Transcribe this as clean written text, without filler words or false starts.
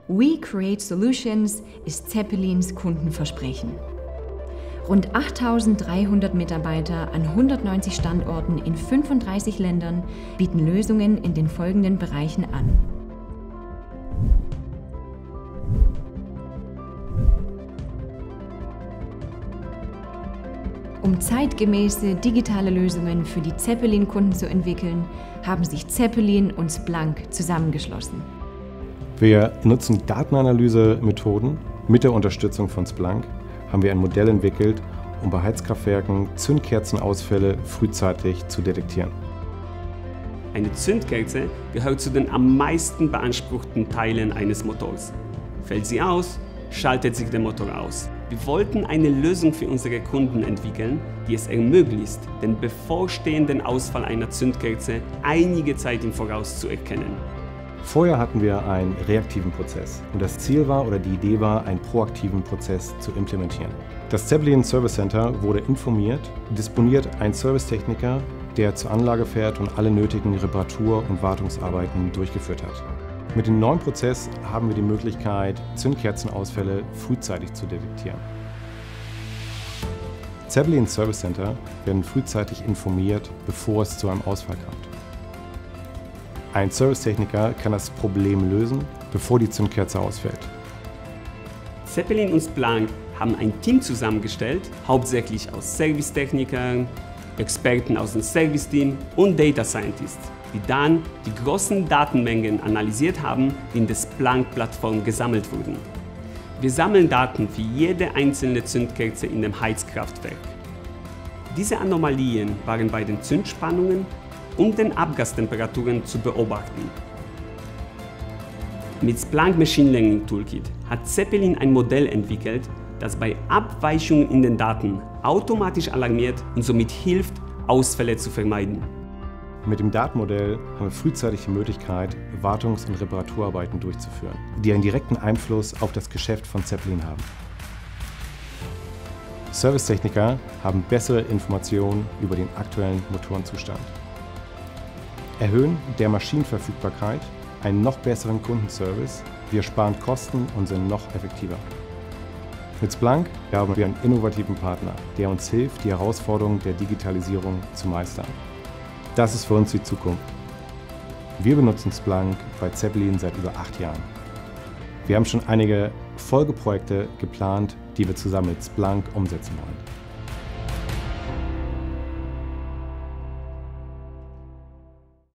We Create Solutions ist Zeppelins Kundenversprechen. Rund 8.300 Mitarbeiter an 190 Standorten in 35 Ländern bieten Lösungen in den folgenden Bereichen an. Um zeitgemäße digitale Lösungen für die Zeppelin-Kunden zu entwickeln, haben sich Zeppelin und Splunk zusammengeschlossen. Wir nutzen Datenanalyse-Methoden. Mit der Unterstützung von Splunk haben wir ein Modell entwickelt, um bei Heizkraftwerken Zündkerzenausfälle frühzeitig zu detektieren. Eine Zündkerze gehört zu den am meisten beanspruchten Teilen eines Motors. Fällt sie aus, schaltet sich der Motor aus. Wir wollten eine Lösung für unsere Kunden entwickeln, die es ermöglicht, den bevorstehenden Ausfall einer Zündkerze einige Zeit im Voraus zu erkennen. Vorher hatten wir einen reaktiven Prozess und das Ziel war oder die Idee war, einen proaktiven Prozess zu implementieren. Das Zeppelin Service Center wurde informiert, disponiert ein Servicetechniker, der zur Anlage fährt und alle nötigen Reparatur- und Wartungsarbeiten durchgeführt hat. Mit dem neuen Prozess haben wir die Möglichkeit, Zündkerzenausfälle frühzeitig zu detektieren. Zeppelin Service Center werden frühzeitig informiert, bevor es zu einem Ausfall kommt. Ein Servicetechniker kann das Problem lösen, bevor die Zündkerze ausfällt. Zeppelin und Splunk haben ein Team zusammengestellt, hauptsächlich aus Servicetechnikern, Experten aus dem Serviceteam und Data Scientists, die dann die großen Datenmengen analysiert haben, die in der Splunk-Plattform gesammelt wurden. Wir sammeln Daten für jede einzelne Zündkerze in dem Heizkraftwerk. Diese Anomalien waren bei den Zündspannungen und den Abgastemperaturen zu beobachten. Mit Splunk Machine Learning Toolkit hat Zeppelin ein Modell entwickelt, das bei Abweichungen in den Daten automatisch alarmiert und somit hilft, Ausfälle zu vermeiden. Mit dem Datenmodell haben wir frühzeitig die Möglichkeit, Wartungs- und Reparaturarbeiten durchzuführen, die einen direkten Einfluss auf das Geschäft von Zeppelin haben. Servicetechniker haben bessere Informationen über den aktuellen Motorenzustand, erhöhen der Maschinenverfügbarkeit, einen noch besseren Kundenservice, wir sparen Kosten und sind noch effektiver. Mit Splunk haben wir einen innovativen Partner, der uns hilft, die Herausforderungen der Digitalisierung zu meistern. Das ist für uns die Zukunft. Wir benutzen Splunk bei Zeppelin seit über 8 Jahren. Wir haben schon einige Folgeprojekte geplant, die wir zusammen mit Splunk umsetzen wollen.